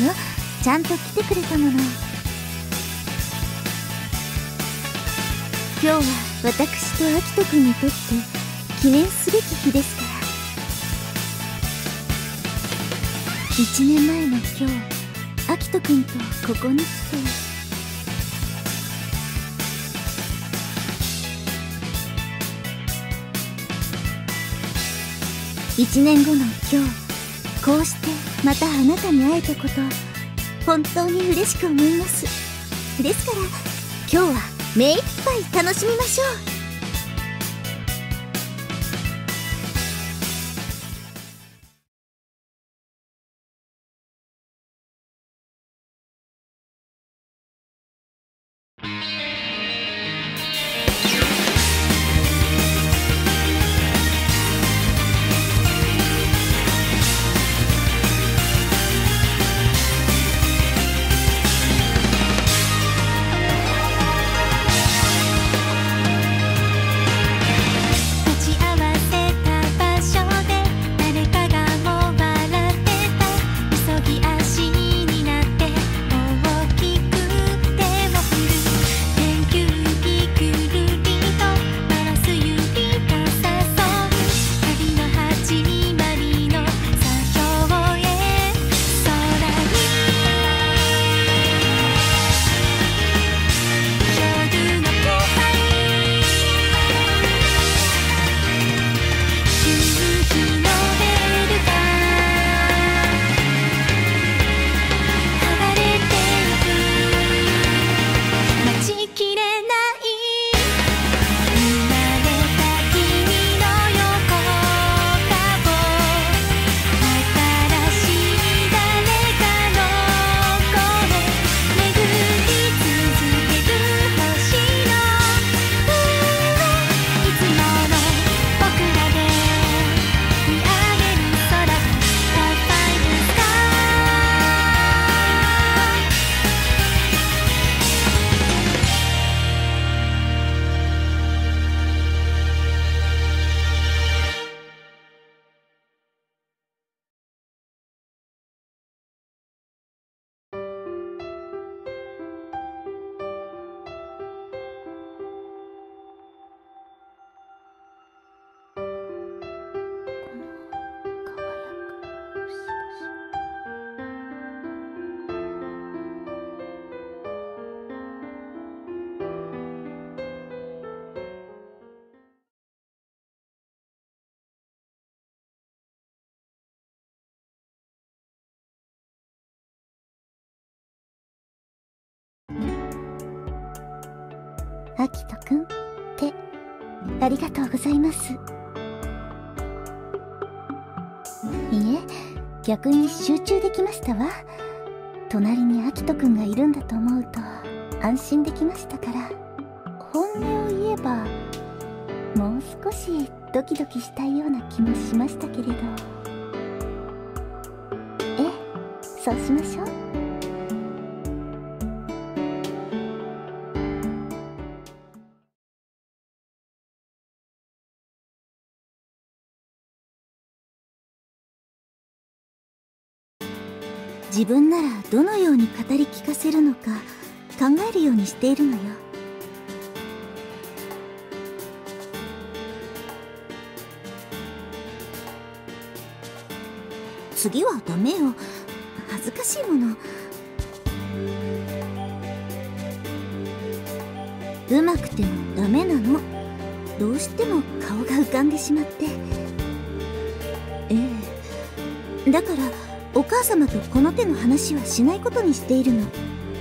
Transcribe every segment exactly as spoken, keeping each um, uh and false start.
よ。ちゃんと来てくれたもの。今日は私とアキトくんにとって記念すべき日ですから。いちねんまえの今日、アキトくんとここに来て、いちねんごの今日、こうしてまたあなたに会えたこと、本当に嬉しく思います。ですから今日は目いっぱい楽しみましょう。アキトくんってありがとうございます。いえ、逆に集中できましたわ。隣にアキトくんがいるんだと思うと安心できましたから。本音を言えばもう少しドキドキしたいような気もしましたけれど。ええ、そうしましょう。自分ならどのように語り聞かせるのか考えるようにしているのよ。次はダメよ、恥ずかしいもの。うまくてもダメなの。どうしても顔が浮かんでしまって。ええ、だからお母様とこの手の話はしないことにしているの。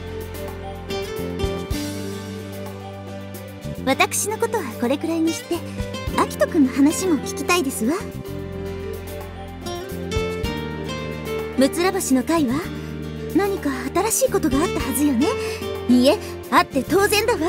私のことはこれくらいにして、アキトくんの話も聞きたいですわ。むつら橋の会は何か新しいことがあったはずよね。いいえ、あって当然だわ。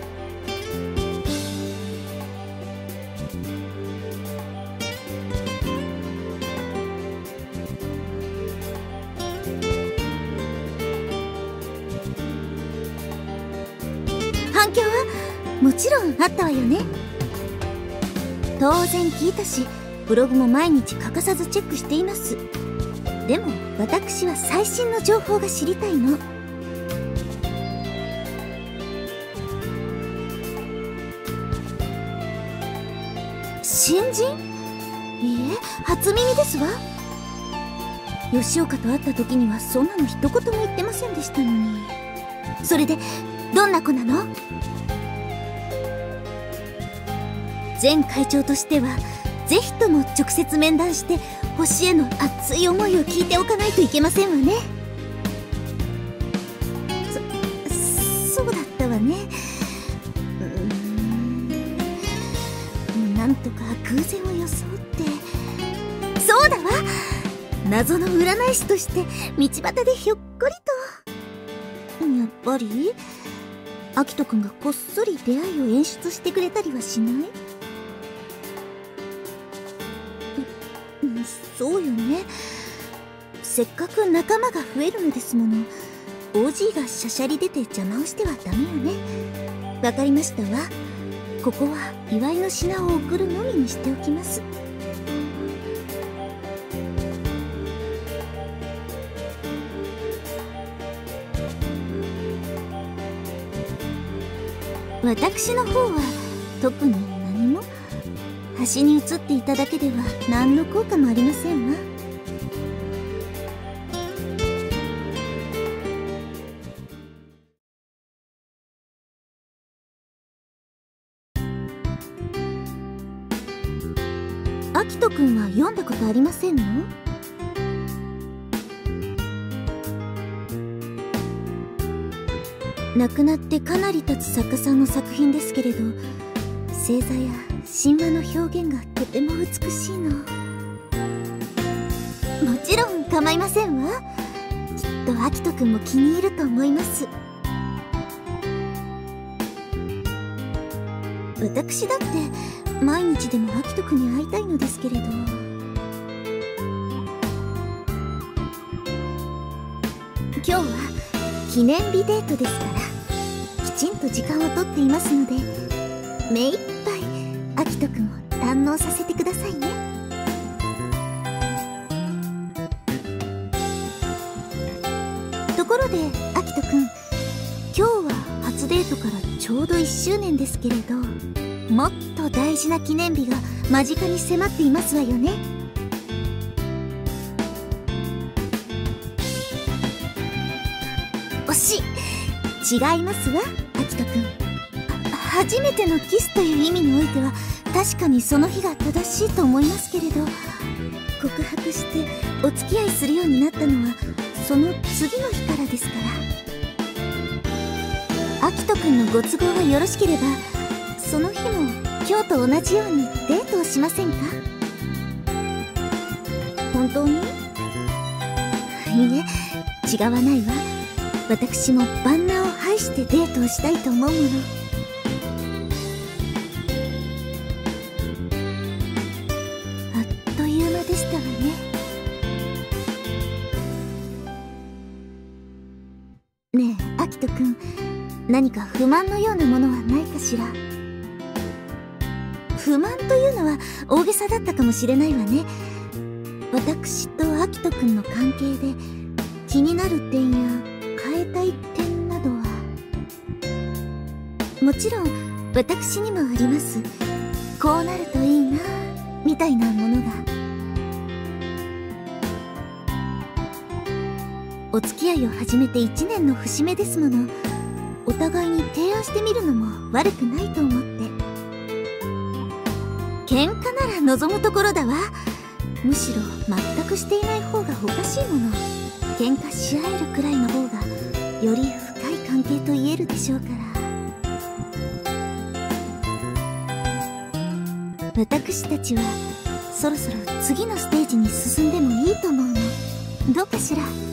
反響はもちろんあったわよね。当然聞いたし、ブログも毎日欠かさずチェックしています。 でも私は最新の情報が知りたいの。新人？いいえ、初耳ですわ。吉岡と会った時にはそんなの一言も言ってませんでしたのに。それでどんな子なの？前会長としてはぜひとも直接面談して星への熱い思いを聞いておかないといけませんわね。そそうだったわね。うーん、なんとか偶然を装って。そうだわ、謎の占い師として道端でひょっこりと。やっぱりアキトくんがこっそり出会いを演出してくれたりはしない？そうよね。せっかく仲間が増えるのですもの。 オージー がしゃしゃり出て邪魔をしてはダメよね。わかりましたわ。ここは祝いの品を送るのみにしておきます。私の方は特に何も。端に移っていただけでは何の効果もありませんわ。アキトくんは読んだことありませんの？亡くなってかなり経つ作家さんの作品ですけれど、星座や神話の表現がとても美しいの。もちろん構いませんわ。きっとアキトくんも気に入ると思います。私だって毎日でもアキトくんに会いたいのですけれど。今日は記念日デートですから、きちんと時間をとっていますので、目いっぱいアキトくんを堪能させてくださいね。ところでアキトくん、今日は初デートからちょうどいっしゅうねんですけれど、もっと大事な記念日が間近に迫っていますわよね。惜しい。違いますわ、アキトくん。初めてのキスという意味においては確かにその日が正しいと思いますけれど、告白してお付き合いするようになったのはその次の日からですから。アキトくんのご都合がよろしければ、その日も今日と同じようにデートをしませんか？本当に？いいえ、違わないわ。私も万難を排してデートをしたいと思うもの。あっという間でしたわね。ねえアキトくん、何か不満のようなものはないかしら？不満というのは大げさだったかもしれないわね。私とアキトくんの関係で気になる点や変えたい点などはもちろん私にもあります。こうなるといいなみたいなものが。お付き合いを始めていちねんの節目ですもの。お互いに提案してみるのも悪くないと思って。喧嘩なら望むところだわ。むしろ全くしていない方がおかしいもの。喧嘩し合えるくらいの方がより深い関係と言えるでしょうから。私たちはそろそろ次のステージに進んでもいいと思うの。どうかしら？